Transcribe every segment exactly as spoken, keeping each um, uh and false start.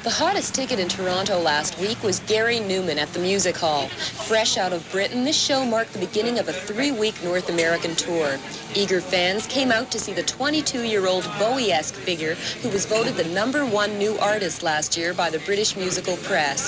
The hottest ticket in Toronto last week was Gary Numan at the Music Hall. Fresh out of Britain, this show marked the beginning of a three-week North American tour. Eager fans came out to see the twenty-two-year-old Bowie-esque figure who was voted the number one new artist last year by the British musical press.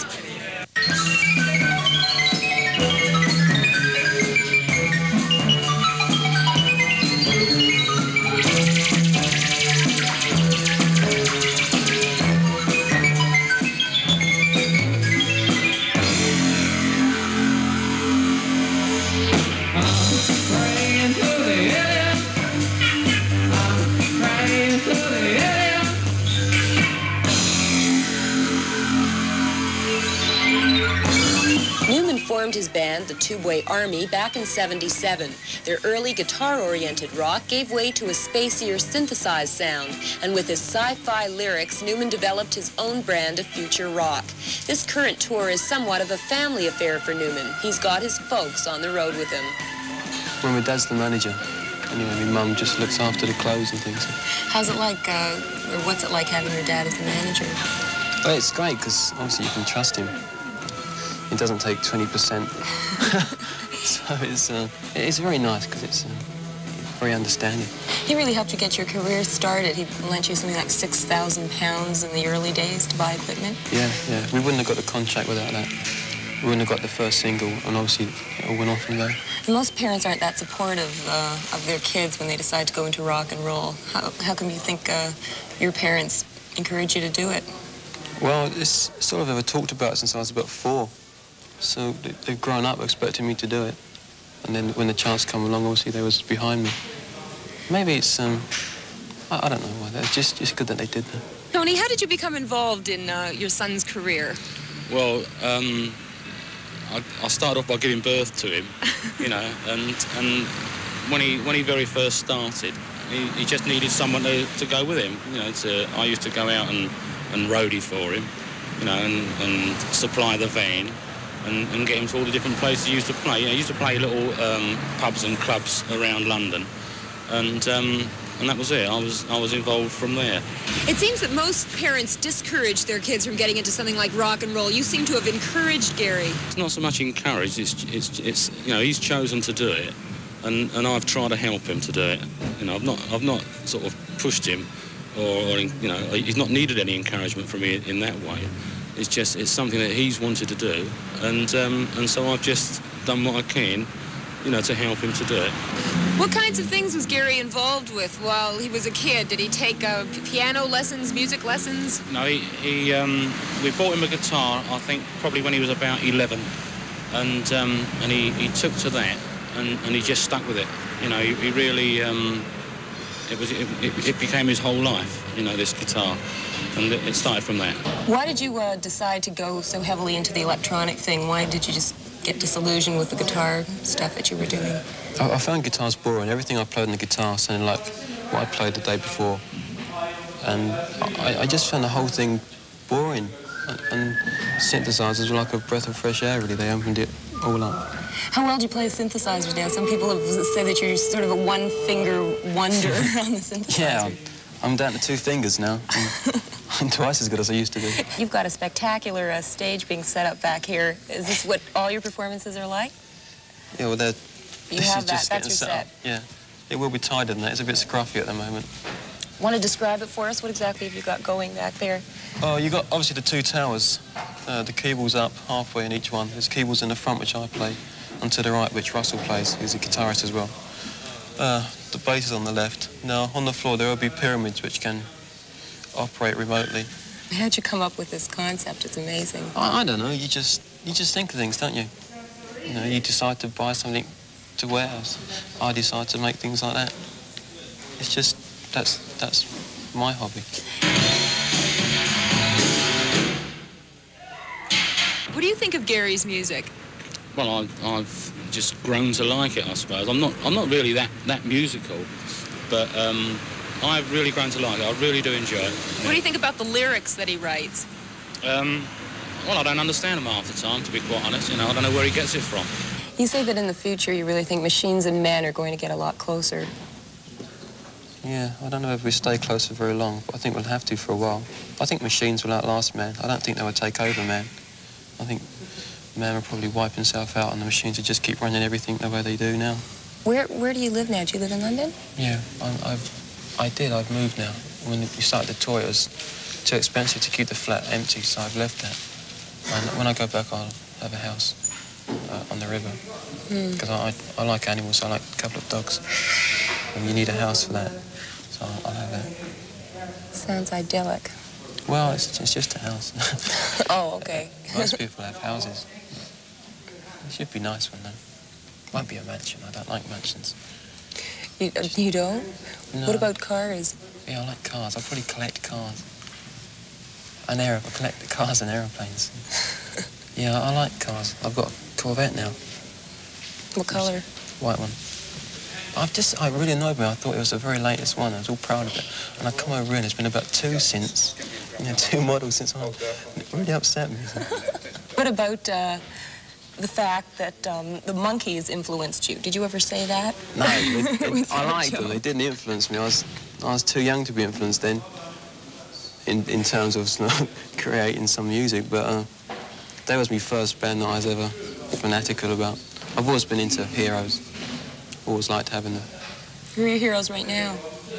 Numan formed his band, the Tubeway Army, back in seventy-seven. Their early guitar-oriented rock gave way to a spacier, synthesized sound, and with his sci-fi lyrics, Numan developed his own brand of future rock. This current tour is somewhat of a family affair for Numan. He's got his folks on the road with him. Well, my dad's the manager. Anyway, my mum just looks after the clothes and things. How's it like, uh, or what's it like having your dad as the manager? Well, it's great, because obviously you can trust him. He doesn't take twenty percent. So it's, uh, it's very nice, because it's uh, very understanding. He really helped you get your career started. He lent you something like six thousand pounds in the early days to buy equipment. Yeah, yeah. We wouldn't have got the contract without that. We wouldn't have got the first single, and obviously it all went on from there. Most parents aren't that supportive uh, of their kids when they decide to go into rock and roll. How, how come you think uh, your parents encourage you to do it? Well, it's sort of ever talked about since I was about four. So they've grown up expecting me to do it. And then when the chance came along, obviously they was behind me. Maybe it's, um, I, I don't know why. It's just, just good that they did that. Tony, how did you become involved in uh, your son's career? Well, um, I, I started off by giving birth to him, you know, and and when he when he very first started, he, he just needed someone to, to go with him. You know, to, I used to go out and, and roadie for him, you know, and, and supply the van. And, and get him to all the different places he used to play. You know, he used to play little um, pubs and clubs around London, and um, and that was it. I was I was involved from there. It seems that most parents discourage their kids from getting into something like rock and roll. You seem to have encouraged Gary. It's not so much encouraged. It's it's it's you know, he's chosen to do it, and and I've tried to help him to do it. You know, I've not I've not sort of pushed him, or, or you know, he's not needed any encouragement from me in that way. It's just, it's something that he's wanted to do, and um, and so I've just done what I can, you know, to help him to do it. What kinds of things was Gary involved with while he was a kid? Did he take uh, piano lessons, music lessons? No, he, he um, we bought him a guitar, I think, probably when he was about eleven, and um, and he, he took to that, and, and he just stuck with it. You know, he, he really, um, it was, it, it, it became his whole life, you know, this guitar. And it started from that. Why did you uh, decide to go so heavily into the electronic thing? Why did you just get disillusioned with the guitar stuff that you were doing? I, I found guitars boring. Everything I played on the guitar sounded like what I played the day before. And I, I just found the whole thing boring. And, and synthesizers were like a breath of fresh air, really. They opened it all up. How well do you play synthesizers now? Some people have said that you're sort of a one-finger wonder on the synthesizer. Yeah, I'm, I'm down to two fingers now. I'm twice as good as I used to be. You've got a spectacular uh, stage being set up back here. Is this what all your performances are like? Yeah, well, they're... You this have is that, just that's your set. set. Up. Yeah, it will be tighter than that. It's a bit scruffy at the moment. Want to describe it for us? What exactly have you got going back there? Oh, you got obviously the two towers. Uh, the keyboard's up halfway in each one. There's keyboards in the front, which I play, and to the right, which Russell plays, who's a guitarist as well. Uh, the bass is on the left. Now, on the floor, there will be pyramids which can operate remotely. How'd you come up with this concept? It's amazing. I, I don't know. You just you just think of things, don't you? You know, you decide to buy something to wear. I decide to make things like that. It's just that's that's my hobby. What do you think of Gary's music? Well, I've, I've just grown to like it, I suppose. I'm not I'm not really that that musical, but. Um, I've really grown to like it. I really do enjoy it. What do you think about the lyrics that he writes? Um, well, I don't understand them half the time, to be quite honest. You know, I don't know where he gets it from. You say that in the future you really think machines and men are going to get a lot closer. Yeah, I don't know if we stay close for very long, but I think we'll have to for a while. I think machines will outlast man. I don't think they will take over man. I think man will probably wipe himself out and the machines will just keep running everything the way they do now. Where Where do you live now? Do you live in London? Yeah, I'm, I've, I did. I've moved now. When we started the tour, it was too expensive to keep the flat empty, so I've left that. And when I go back, I'll have a house uh, on the river. Because mm. I, I like animals, so I like a couple of dogs. And you need a house for that, so I'll, I'll have that. Sounds idyllic. Well, it's, it's just a house. Oh, okay. Most people have houses. It should be nice one, though. Won't be a mansion. I don't like mansions. You, you don't? No. What about cars? Yeah, I like cars. I probably collect cars. And aero I collect the cars and aeroplanes. Yeah, I like cars. I've got a Corvette now. What colour? White one. I've just, it really annoyed me. I thought it was the very latest one. I was all proud of it. And I come over here and there's been about two since, you know, two models since I, it really upset me. What about uh, the fact that um, the monkeys influenced you? Did you ever say that? No, it, it, I liked them. They didn't influence me. I was, I was too young to be influenced then, in, in terms of you know, creating some music. But uh, that was my first band that I was ever fanatical about. I've always been into heroes. Always liked having them. Who are your heroes right now?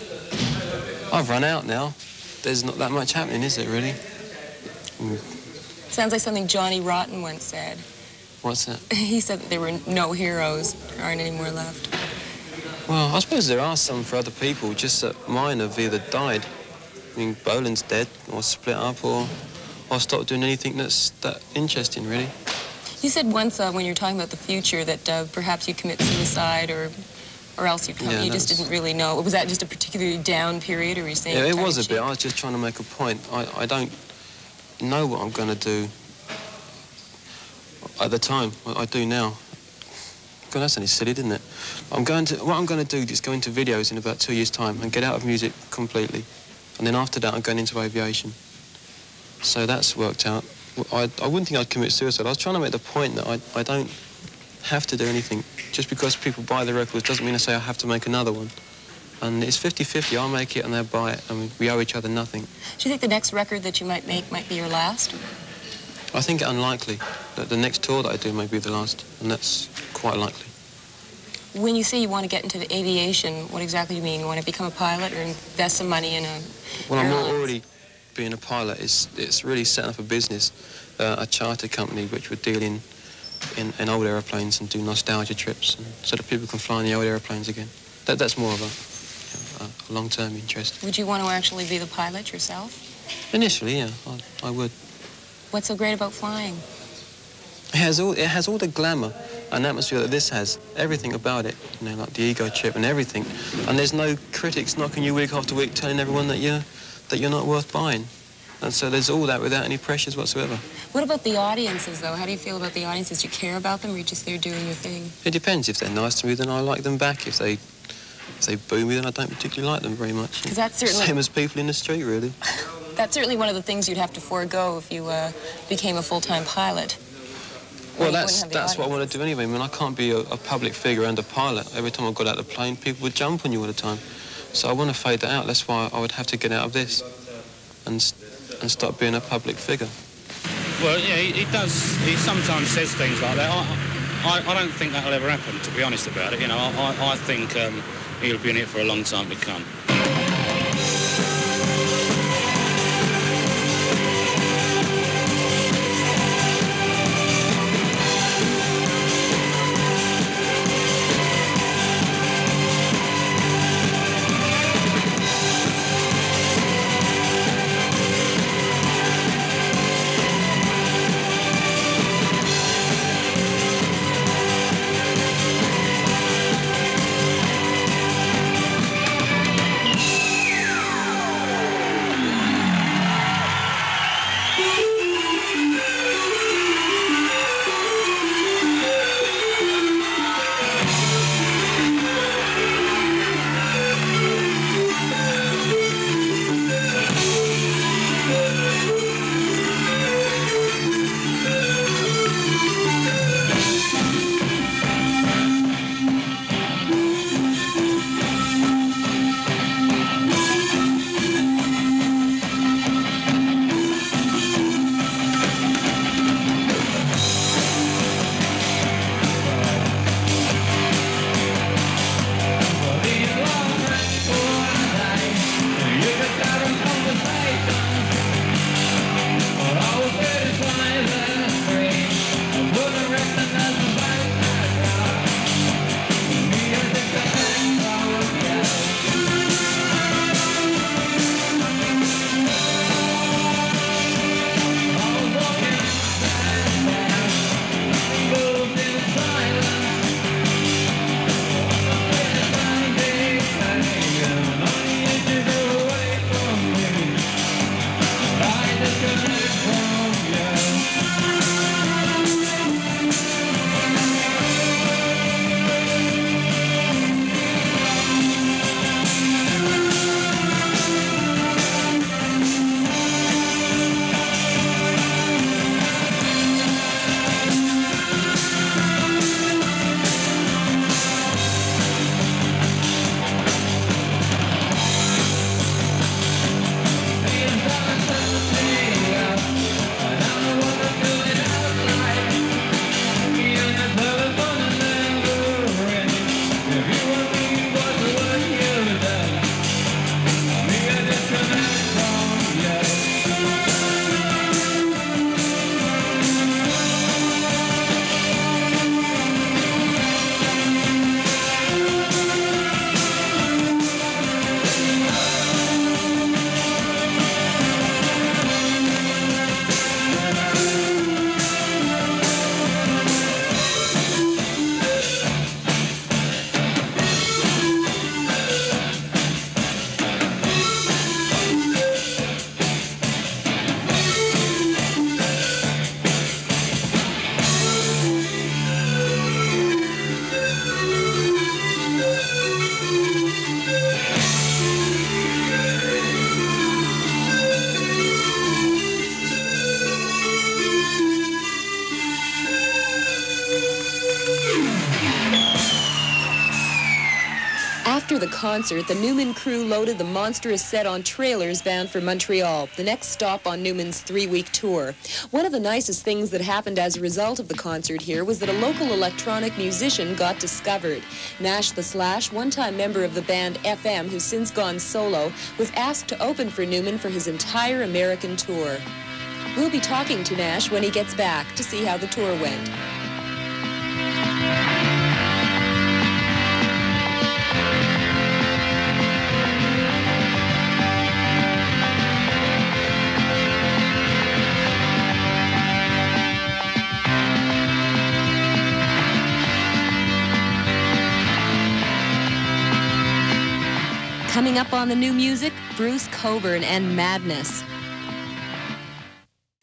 I've run out now. There's not that much happening, is it, really? Mm. Sounds like something Johnny Rotten once said. What's that? He said that there were no heroes. There aren't any more left. Well, I suppose there are some for other people, just that mine have either died. I mean, Boland's dead, or split up, or, or stopped doing anything that's that interesting, really. You said once uh, when you were talking about the future that uh, perhaps you'd commit suicide or or else you'd come. Yeah, you just didn't really know. Was that just a particularly down period, or were you saying? Yeah, it was a cheap? bit. I was just trying to make a point. I, I don't know what I'm going to do at the time. I, I do now. God, that's only silly, didn't it? I'm going to, what I'm going to do is go into videos in about two years' time and get out of music completely. And then after that, I'm going into aviation. So that's worked out. I, I wouldn't think I'd commit suicide. I was trying to make the point that I, I don't have to do anything. Just because people buy the records doesn't mean I say I have to make another one. And it's fifty fifty. I'll make it and they'll buy it. I mean, we owe each other nothing. Do you think the next record that you might make might be your last? I think it unlikely. That the next tour that I do may be the last, and that's quite likely. When you say you want to get into the aviation, what exactly do you mean? You want to become a pilot or invest some money in a Well, I'm airlines? already being a pilot. It's, it's really setting up a business, uh, a charter company which would deal in, in, in old aeroplanes and do nostalgia trips and, so that people can fly in the old aeroplanes again. That, that's more of a, you know, a long-term interest. Would you want to actually be the pilot yourself? Initially, yeah, I, I would. What's so great about flying? It has all, it has all the glamour and atmosphere that this has. Everything about it, you know, like the ego trip and everything. And there's no critics knocking you week after week telling everyone that you're, that you're not worth buying. And so there's all that without any pressures whatsoever. What about the audiences, though? How do you feel about the audiences? Do you care about them, or are you just there doing your thing? It depends. If they're nice to me, then I like them back. If they, if they boo me, then I don't particularly like them very much. Because that's certainly... Same as people in the street, really. That's certainly one of the things you'd have to forego if you uh, became a full-time pilot. Well, that's that's what I want to do anyway. I mean, I can't be a, a public figure and a pilot. Every time I got out of the plane, people would jump on you all the time. So I want to fade that out. That's why I would have to get out of this and and stop being a public figure. Well, yeah, he, he does. He sometimes says things like that. I, I, I don't think that'll ever happen, to be honest about it. You know, I, I think um, he'll be in it for a long time to come. After the concert, the Numan crew loaded the monstrous set on trailers bound for Montreal, the next stop on Numan's three-week tour. One of the nicest things that happened as a result of the concert here was that a local electronic musician got discovered. Nash the Slash, one-time member of the band F M, who's since gone solo, was asked to open for Numan for his entire American tour. We'll be talking to Nash when he gets back to see how the tour went. Coming up on the new music, Bruce Cockburn and Madness.